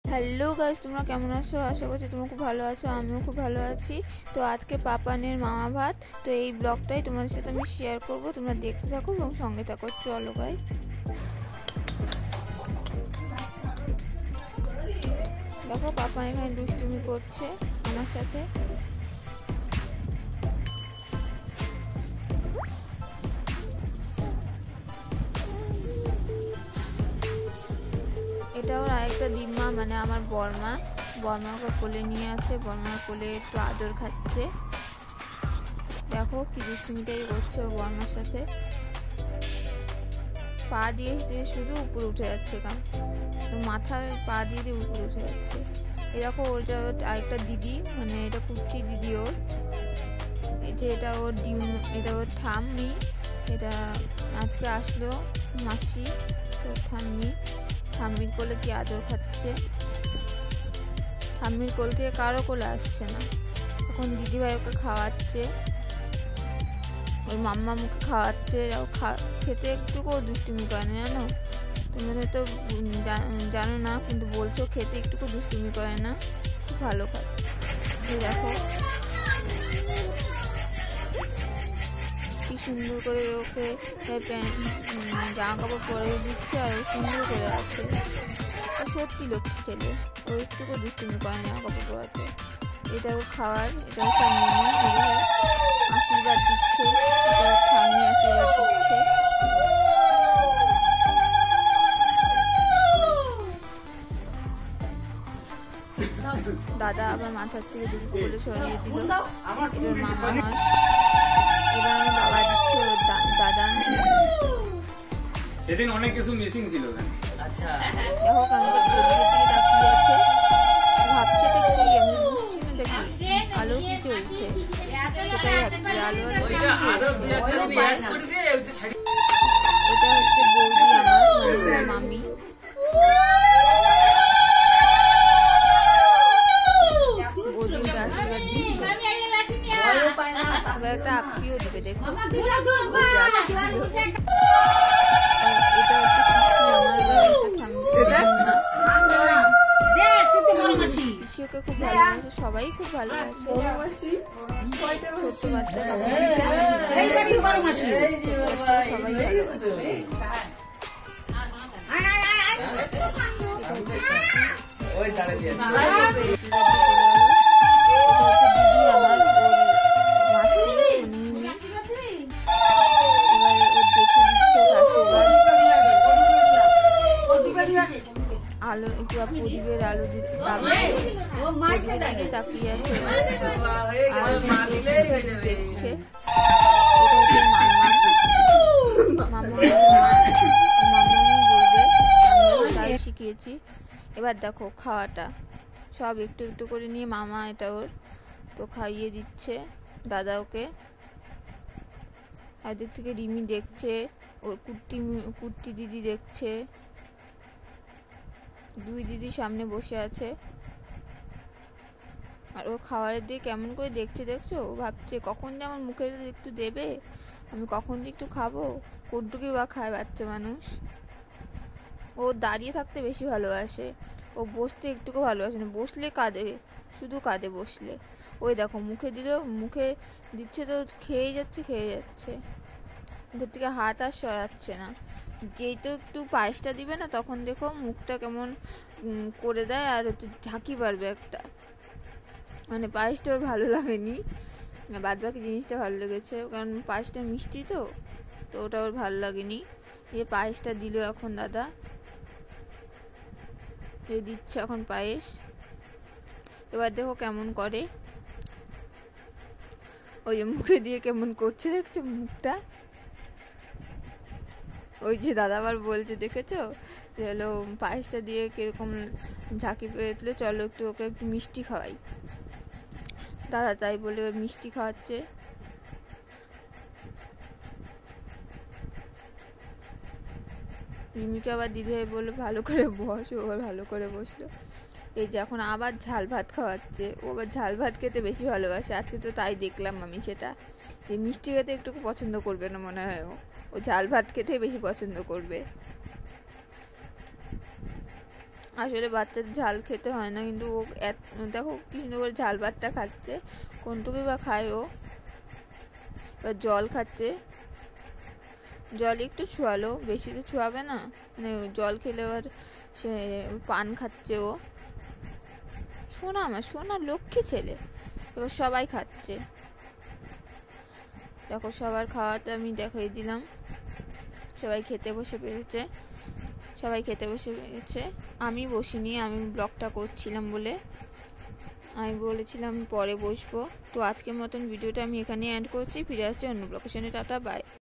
Hello guys, তোমরা কেমন আছো? আশা করছি তোমরা খুব ভালো আছো। আমিও খুব ভালো আছি। তো আজকে পাপানের মামা ভাত, তো এই ব্লগটাই তোমাদের সাথে আমি শেয়ার করব। তোমরা দেখতে থাকো এবং সঙ্গে থাকো। চলো গাইস, দেখো পাপা এখানে দুষ্টুমি করছে আমার সাথে। এটা ওর আরেকটা দিম্মা, মানে আমার বর্মা ওকে কোলে নিয়ে আছে। বর্মার কোলে একটু আদর খাচ্ছে। দেখো কি দুষ্টুমিটাই করছে ও বর্মার সাথে। পা দিয়ে শুধু উপরে উঠে যাচ্ছে, কারণ মাথায় পা দিয়ে উপরে উঠে যাচ্ছে। এরকম ওটা আরেকটা দিদি, মানে এটা কুর্তি দিদি ওর। এই যে এটা ওর এটা ওর ঠাম্মি। এটা আজকে আসলো মাসি, তো ঠাম্মির কোলে কি আদর খাচ্ছে। ঠাম্মির কোল থেকে কারো কোলে আসছে না। এখন দিদিভাই ওকে খাওয়াচ্ছে, ওর মাম্মা মুখে খাওয়াচ্ছে। খেতে একটুকুও দুষ্টুমি করে না, জানো তোমরা হয়তো জানো না, কিন্তু বলছো খেতে একটুকু দুষ্টুমি করে না, খুব ভালো খায়। দেখো কি সুন্দর করে ওকে জামা কাপড় পরে দিচ্ছে, আর ও সুন্দর করে আছে। ও সত্যি লক্ষ্মী ছেলে, ও একটুকু দুষ্টুমি করে না জামা কাপড় পরাতে। এটা ওর খাওয়ার, এটা সব আশীর্বাদ দিচ্ছে, ঠাম্মি আশীর্বাদ দিচ্ছে। দাদা আবার মাথার থেকে দুটো বলে সরিয়ে দিল, এটার মামা নয়। এবার আমার বাবা দিচ্ছে ওর দাদা। সেদিন অনেক কিছু মিসিং ছিল। আচ্ছা দেখো কামিটা দিকে তাকিয়ে আছে, ভাবছে তো কি, আমি বুঝছি না দেখি আলো কি চলছে, সেটাই ভাবছি। আলো এটা হচ্ছে বৌদি আমার, মানে মামি। বৌদিকে আশীর্বাদ দিচ্ছে, একটা আপকিও দেবে। দেখো এটা হচ্ছে পিসি আমার, পিসি ওকে খুব ভালোবাসে, সবাই খুব ভালোবাসে। ছোট্ট বাচ্চা সবাই আলো একটু প্রদীপের আলো দিকে তাকিয়ে আছে, দেখছে। তাই শিখিয়েছি। এবার দেখো খাওয়াটা সব একটু একটু করে নিয়ে মামা, এটা ওর, তো খাইয়ে দিচ্ছে দাদা ওকে। এদিক থেকে রিমি দেখছে, ওর কুর্তি দিদি দেখছে। দুই দিদি সামনে বসে আছে, আর ও খাবারের দিয়ে কেমন করে দেখছে, দেখছো? ও ভাবছে কখন যে আমার মুখে একটু দেবে, আমি কখন যে একটু খাবো। কোনটুকুই বা খায় বাচ্চা মানুষ। ও দাঁড়িয়ে থাকতে বেশি ভালোবাসে, ও বসতে একটুকু ভালোবাসে না। বসলে কাঁদে, শুধু কাঁদে বসলে। ওই দেখো মুখে দিচ্ছে তো খেয়ে যাচ্ছে। মুখের থেকে হাত আর সরাচ্ছে না। যেই তো একটু পায়েসটা দিবে না, তখন দেখো মুখটা কেমন করে দেয়, আর হচ্ছে ঝাঁকি পারবে একটা। মানে পায়েসটা ওর ভালো লাগেনি, বাদ বাকি জিনিসটা ভালো লেগেছে, কারণ পায়েসটা মিষ্টি তো ওটা ওর ভালো লাগেনি। এই পায়েসটা দিল এখন দাদা, এই দিচ্ছে এখন পায়েস। এবার দেখো কেমন করে, ওই যে মুখে দিয়ে কেমন করছে, দেখছো মুখটা? ওই যে দাদা আবার বলছে, দেখেছো যে হলো পায়েসটা দিয়ে কিরকম ঝাঁকি পেয়ে, চলো একটু ওকে একটু মিষ্টি খাওয়াই। দাদা তাই বলে মিষ্টি খাওয়াচ্ছে। মিমিকে আবার দিদিভাই বললো ভালো করে বসো, আবার ভালো করে বসলো। এই যে এখন আবার ঝাল ভাত খাওয়াচ্ছে। ও আবার ঝাল ভাত খেতে বেশি ভালোবাসে। আজকে তো তাই দেখলাম আমি, সেটা যে মিষ্টি খেতে একটু পছন্দ করবে না মনে হয়, ও ঝাল ভাত খেতে বেশি পছন্দ করবে। আসলে বাচ্চাদের ঝাল খেতে হয় না, কিন্তু ও দেখো কি সুন্দর করে ঝাল ভাতটা খাচ্ছে। কোনটুকুই বা খায় ও। এবার জল খাচ্ছে, জল একটু ছুয়ালো, বেশি তো ছুয়াবে না, মানে জল খেলে এবার সে পান খাচ্ছে ও। শোনা আমার শোনা লক্ষ্মী ছেলে। এবার সবাই খাচ্ছে, দেখো সবার খাওয়াতে আমি দেখাই দিলাম। সবাই খেতে বসে পেরেছে, সবাই খেতে বসে গেছে। আমি বসিনি, আমি ব্লগটা করছিলাম বলে আমি বলেছিলাম পরে বসবো। তো আজকের মতন ভিডিওটা আমি এখানে এন্ড করছি, ফিরে আসছি অন্য লোকেশনে। Tata by.